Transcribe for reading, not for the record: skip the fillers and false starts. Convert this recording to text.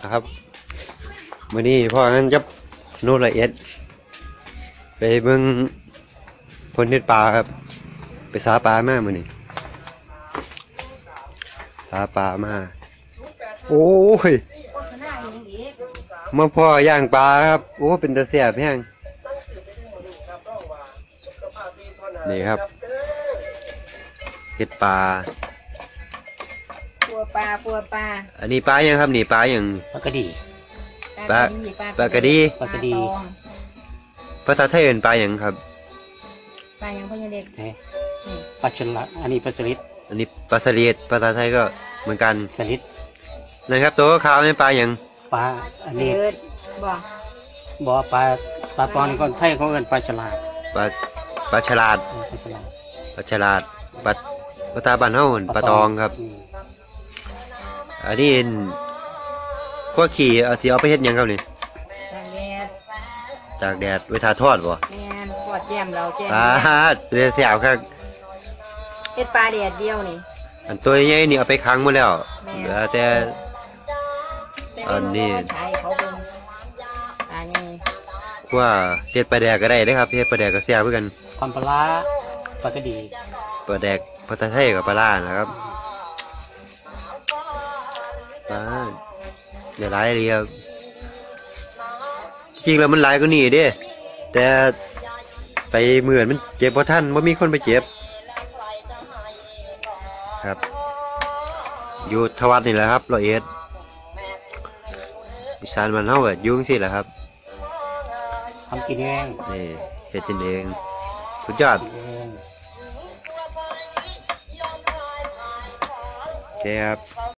ครับมื้อนี้พ่องั้นจะโน่นละเอียดไปเบิ่งพลเฮ็ดปลาครับไปสาปลามามื้อนี้สาปลามาโอ้ยมาพ่อย่างปลาครับโอ้เป็นตาแซ่บแฮงนี่ครับเฮ็ดปลาปัวปลาอันนี้ปลายังครับนี่ปลายังปลากระดีปลากระดีภาษาไทยเป็นปลายังครับปลายังพ่อเด็กใช่ปลาฉลาดอันนี้ปลาสลิดอันนี้ปลาสลิดภาษาไทยก็เหมือนกันสลิดนะครับตัวขาวนี่ปลายังปลาอันนี้บ่ปลาตอนคนไทยเขาเอิ้นปลาฉลาดปลาฉลาดปลาฉลาดปลาภาษาบ้านเฮาปลาตองครับอันนี้พวกขี่ที่เอาไปเฮ็ดยังครับนี่จากแดดไว้ทาทอดบ่แม่นทอดแจ่มเราแจ่มเสียบครับเฮ็ดปลาแดดเดียวนี่อันตัวใหญ่นี่เอาไปค้างหมดแล้วเหลือแต่อันนี้เขาเบิ่งปลาใหญ่ว่าเฮ็ดปลาแดกก็ได้เด้ครับเฮ็ดปลาแดกก็แซ่บเหมือนกันความปลาปลากระดีปลาแดกภาษาไทยกับปลาล่านะครับเดี๋ยวหลายเลยครับจริงแล้วมันหลายกว่านี้เด้แต่ไปเหมือนมันเจ็บเพราะท่านว่ามีคนไปเจ็บครับอยู่ทวัดนี่แหละครับ101อีสานมันเฮาแบบยุ่งสิแหละครับทำกินเองนี่เฮ็ดกินเองสุดยอดโอเคครับ